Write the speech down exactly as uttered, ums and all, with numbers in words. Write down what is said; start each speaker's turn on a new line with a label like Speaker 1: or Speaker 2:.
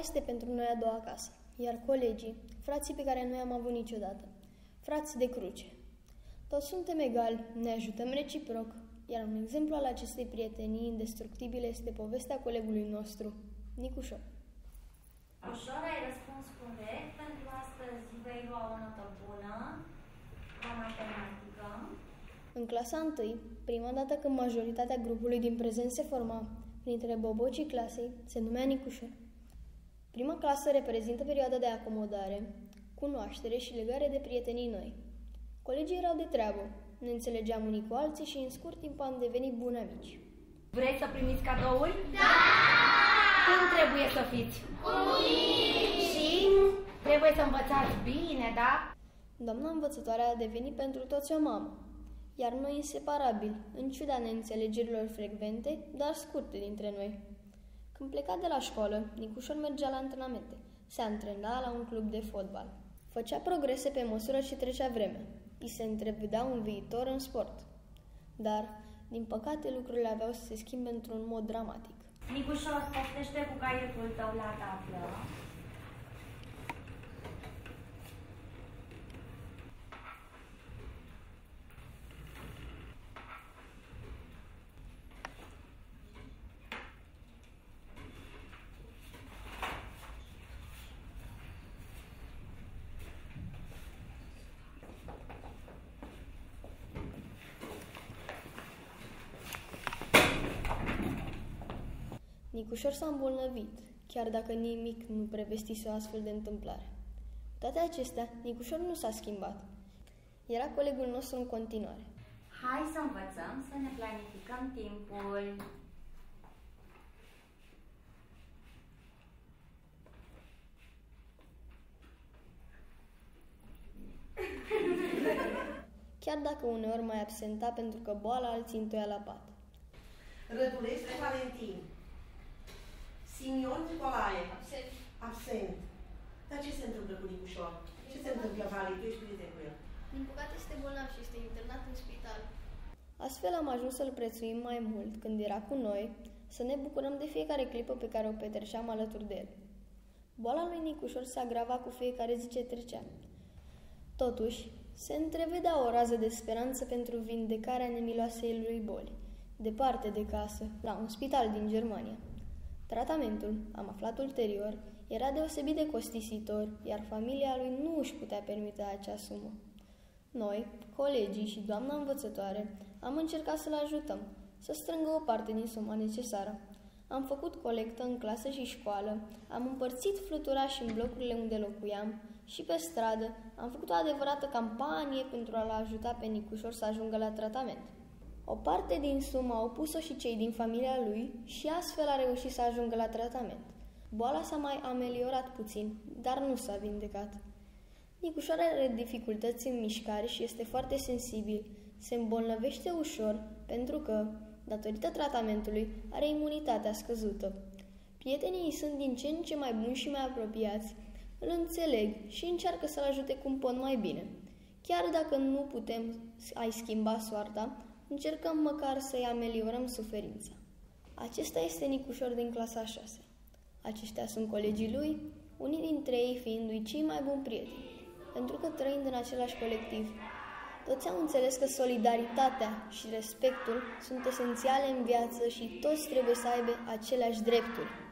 Speaker 1: este pentru noi a doua casă, iar colegii, frații pe care noi am avut niciodată, frați de cruce. Toți suntem egali, ne ajutăm reciproc, iar un exemplu al acestei prietenii indestructibile este povestea colegului nostru, Nicușor.
Speaker 2: Ușor, ai răspuns corect. Pentru astăzi vei lua o notă bună la matematică.
Speaker 1: În clasa întâi, prima dată când majoritatea grupului din prezent se forma printre bobocii clasei, se numea Nicușor. Prima clasă reprezintă perioada de acomodare, cunoaștere și legare de prietenii noi. Colegii erau de treabă, ne înțelegeam unii cu alții și în scurt timp am devenit buni amici.
Speaker 2: Vreți să primiți cadouri? Da! Cum trebuie să fiți? Buni! Și trebuie să învățați bine, da?
Speaker 1: Doamna învățătoare a devenit pentru toți o mamă, iar noi inseparabili, în ciuda neînțelegerilor frecvente, dar scurte dintre noi. Când pleca de la școală, Nicușor mergea la antrenamente, se antrena la un club de fotbal. Făcea progrese pe măsură ce trecea vremea. Îi se întrevedea un viitor în sport. Dar, din păcate, lucrurile aveau să se schimbe într-un mod dramatic.
Speaker 2: Nicușor, poftește cu caietul tău la tablă.
Speaker 1: Nicușor s-a îmbolnăvit, chiar dacă nimic nu prevestise o astfel de întâmplare. Cu toate acestea, Nicușor nu s-a schimbat. Era colegul nostru în continuare.
Speaker 2: Hai să învățăm să ne planificăm timpul.
Speaker 1: Chiar dacă uneori mai absenta pentru că boala îl țintuia la pat.
Speaker 3: Rădulescu Valentin. Simion Nicolae.
Speaker 1: Absent.
Speaker 3: Absent. Dar ce se întâmplă cu Nicușor? Ce se întâmplă, Vali? Tu ești prieten cu el.
Speaker 1: Din păcate este bolnav și este internat în spital. Astfel am ajuns să-l prețuim mai mult când era cu noi, să ne bucurăm de fiecare clipă pe care o petreceam alături de el. Boala lui Nicușor se agrava cu fiecare zi ce trecea. Totuși, se întrevedea o rază de speranță pentru vindecarea nemiloasei lui boli, departe de casă, la un spital din Germania. Tratamentul, am aflat ulterior, era deosebit de costisitor, iar familia lui nu își putea permite acea sumă. Noi, colegii și doamna învățătoare, am încercat să-l ajutăm, să strângă o parte din suma necesară. Am făcut colectă în clasă și școală, am împărțit fluturași în blocurile unde locuiam și pe stradă am făcut o adevărată campanie pentru a-l ajuta pe Nicușor să ajungă la tratament. O parte din sumă au pus-o și cei din familia lui și astfel a reușit să ajungă la tratament. Boala s-a mai ameliorat puțin, dar nu s-a vindecat. Nicușor are dificultăți în mișcare și este foarte sensibil. Se îmbolnăvește ușor pentru că, datorită tratamentului, are imunitatea scăzută. Prietenii îi sunt din ce în ce mai buni și mai apropiați, îl înțeleg și încearcă să-l ajute cum pot mai bine. Chiar dacă nu putem a-i schimba soarta, încercăm măcar să-i ameliorăm suferința. Acesta este Nicușor din clasa a șasea. Aceștia sunt colegii lui, unii dintre ei fiindu-i cei mai buni prieteni, pentru că trăind în același colectiv. Toți au înțeles că solidaritatea și respectul sunt esențiale în viață și toți trebuie să aibă aceleași drepturi.